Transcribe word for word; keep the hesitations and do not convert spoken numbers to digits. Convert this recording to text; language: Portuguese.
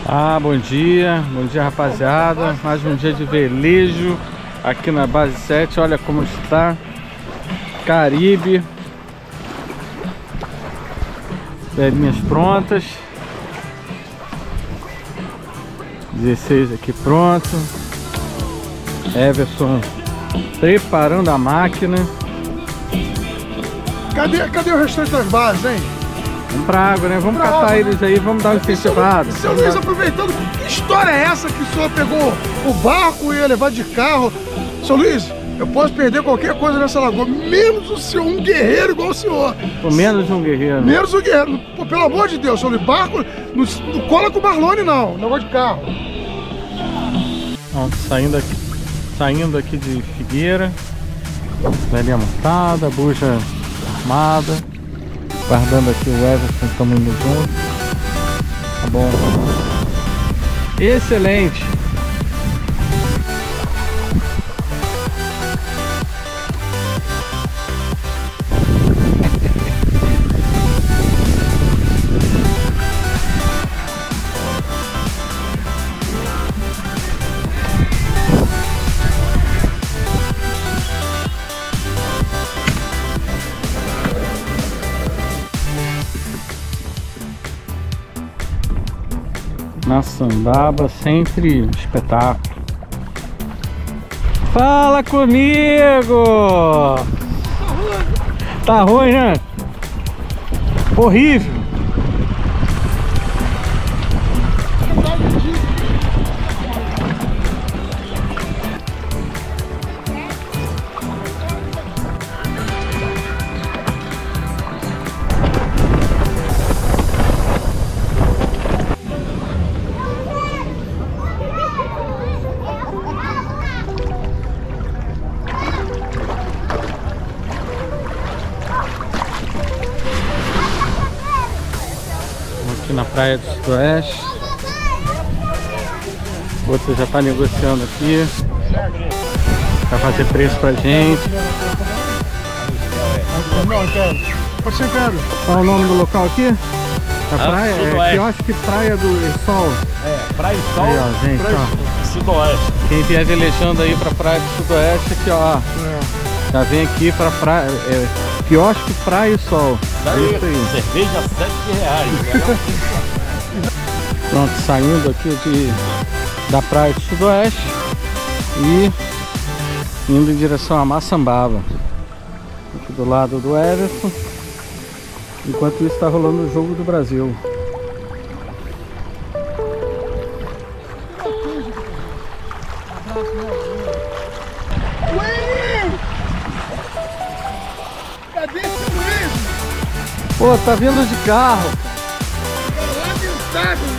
Ah, bom dia, bom dia rapaziada, mais um dia de velejo aqui na base sete, olha como está, Caribe, velhinhas prontas, dezesseis aqui pronto, Everson preparando a máquina. Cadê, cadê o restante das bases, hein? Vamos pra água, né? Vamos catar água, eles aí, vamos dar um incentivado. Seu Luiz, dar... aproveitando, que história é essa que o senhor pegou o barco e ia levar de carro? Seu Luiz, eu posso perder qualquer coisa nessa lagoa, menos o senhor, um guerreiro igual o senhor. Pô, menos um guerreiro. Menos um guerreiro. Pô, pelo amor de Deus, seu Luiz, barco, não, não cola com o Marlone não, negócio de carro. Ó, saindo aqui, saindo aqui de Figueira, velhinha montada, bucha armada. Guardando aqui o Everson, estamos indo junto. Tá bom. Excelente. Maçambaba, sempre espetáculo. Fala comigo! Tá ruim, né? Horrível! Aqui na praia do Sudoeste, o outro já está negociando aqui para fazer preço pra gente. Pode ser, Pedro. Qual é o nome do local aqui? A praia? É Quiosque Praia do Sol. É, Praia do Sol. Aí, ó, gente, Praia ó. Sudoeste. Quem vier velejando aí pra Praia do Sudoeste, aqui ó, é. Já vem aqui pra praia, é, Quiosque Praia e Sol. É isso aí. Cerveja sete reais. Pronto, saindo aqui de, da Praia do Sudoeste e indo em direção a Maçambaba. Aqui do lado do Everson. Enquanto isso está rolando o Jogo do Brasil. Cadê esse Luiz? Pô, tá vindo de carro. Lamentável.